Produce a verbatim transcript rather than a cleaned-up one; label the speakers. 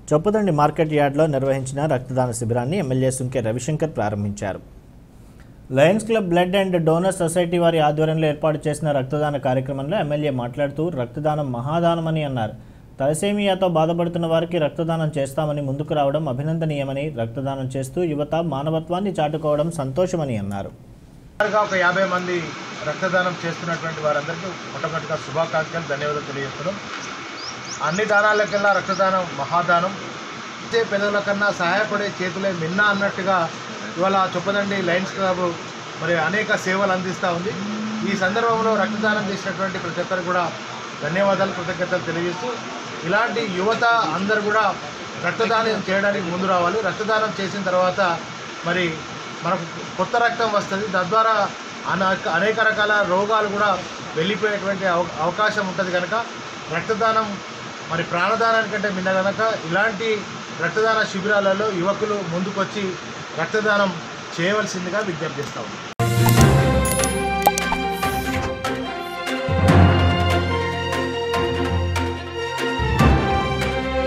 Speaker 1: Choppadandi market యార్డ్లో నిర్వహించిన రక్తదాన శిబిరాన్ని ఎమ్మెల్యే సుంకె రవిశంకర్ ప్రారంభించారు. Lions Club blood and donor society వారి ఆధ్వర్యంలో ఏర్పాటు చేసిన రక్తదాన కార్యక్రమంలో ఎమ్మెల్యే మాట్లాడుతూ రక్తదానం మహాదానమని అన్నారు. తలసేమియాతో బాధపడుతున్న వారికి రక్తదానం చేస్తామని ముందుకు రావడం అభినందనీయమని, రక్తదానం చేస్తూ యువత మానవత్వాన్ని చాటుకోవడం సంతోషమని అన్నారు.
Speaker 2: ఒక యాభై మంది రక్తదానం చేస్తున్నటువంటి వారందరికీ మొట్టమొదటిగా శుభాకాంక్షలు, ధన్యవాదాలు తెలియజేస్తున్నాం. అన్ని దానాలకల్లా రక్తదానం మహాదానం. ఇచ్చే పెదవుల కన్నా సహాయపడే చేతులే మిన్న అన్నట్టుగా ఇవాళ చొప్పదండి లయన్స్ క్లబ్ మరి అనేక సేవలు అందిస్తూ ఉంది. ఈ సందర్భంలో రక్తదానం చేసినటువంటి ప్రతి ఒక్కరు కూడా ధన్యవాదాలు, కృతజ్ఞతలు తెలియజేస్తూ ఇలాంటి యువత అందరూ కూడా రక్తదానం చేయడానికి ముందు రావాలి. రక్తదానం చేసిన తర్వాత మరి మనకు కొత్త రక్తం వస్తుంది. తద్వారా అనేక అనేక రకాల రోగాలు కూడా వెళ్ళిపోయేటువంటి అవకాశం ఉంటుంది. కనుక రక్తదానం మరి ప్రాణదానానికంటే మిన్న కనుక ఇలాంటి రక్తదాన శిబిరాలలో యువకులు ముందుకొచ్చి రక్తదానం చేయవలసిందిగా విజ్ఞప్తి చేస్తాము.